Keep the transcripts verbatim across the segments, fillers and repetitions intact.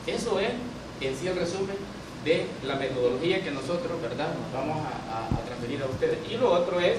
Eso es en sí el resumen de la metodología que nosotros, ¿verdad?, nos vamos a, a, a transferir a ustedes. Y lo otro es...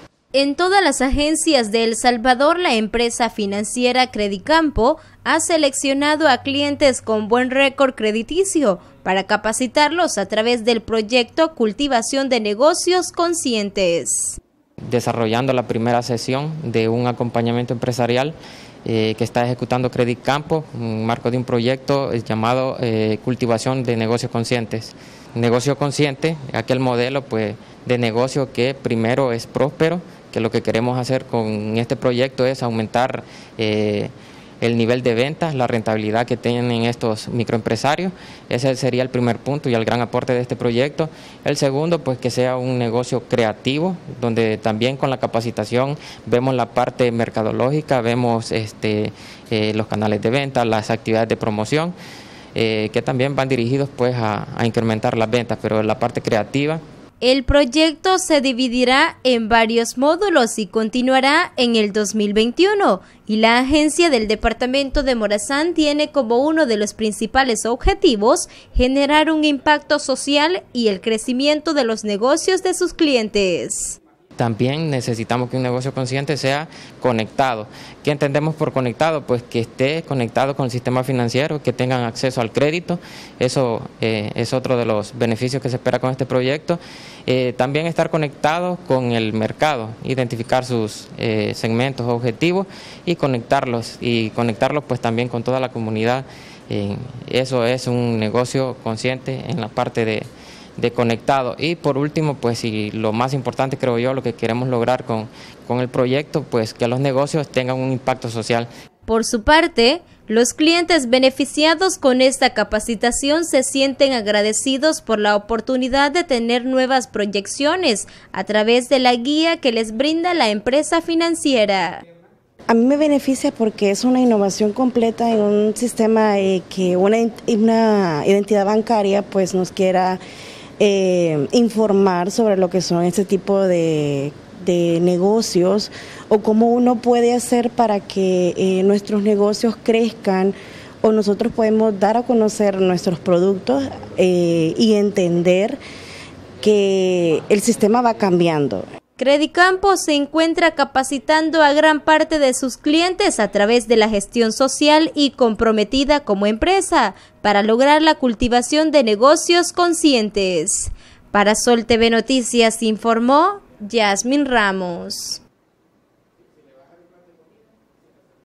En todas las agencias de El Salvador, la empresa financiera Credicampo ha seleccionado a clientes con buen récord crediticio para capacitarlos a través del proyecto Cultivación de Negocios Conscientes. Desarrollando la primera sesión de un acompañamiento empresarial eh, que está ejecutando Credicampo, en un marco de un proyecto llamado eh, Cultivación de Negocios Conscientes. Negocio consciente, aquel modelo pues, de negocio que primero es próspero, que lo que queremos hacer con este proyecto es aumentar eh, el nivel de ventas, la rentabilidad que tienen estos microempresarios. Ese sería el primer punto y el gran aporte de este proyecto. El segundo, pues que sea un negocio creativo, donde también con la capacitación vemos la parte mercadológica, vemos este, eh, los canales de venta, las actividades de promoción, eh, que también van dirigidos pues a, a incrementar las ventas, pero la parte creativa. El proyecto se dividirá en varios módulos y continuará en el dos mil veintiuno, y la agencia del departamento de Morazán tiene como uno de los principales objetivos generar un impacto social y el crecimiento de los negocios de sus clientes. También necesitamos que un negocio consciente sea conectado. ¿Qué entendemos por conectado? Pues que esté conectado con el sistema financiero, que tengan acceso al crédito. Eso eh, es otro de los beneficios que se espera con este proyecto. Eh, también estar conectado con el mercado, identificar sus eh, segmentos objetivos y conectarlos, y conectarlos pues también con toda la comunidad. Eh, eso es un negocio consciente en la parte de de conectado. Y por último, pues y lo más importante creo yo, lo que queremos lograr con, con el proyecto, pues que los negocios tengan un impacto social. Por su parte, los clientes beneficiados con esta capacitación se sienten agradecidos por la oportunidad de tener nuevas proyecciones a través de la guía que les brinda la empresa financiera. A mí me beneficia porque es una innovación completa en un sistema eh, que una, una identidad bancaria pues nos quiera Eh, informar sobre lo que son este tipo de, de negocios o cómo uno puede hacer para que eh, nuestros negocios crezcan, o nosotros podemos dar a conocer nuestros productos eh, y entender que el sistema va cambiando. Credicampo se encuentra capacitando a gran parte de sus clientes a través de la gestión social y comprometida como empresa para lograr la cultivación de negocios conscientes. Para Sol T V Noticias informó Yasmin Ramos.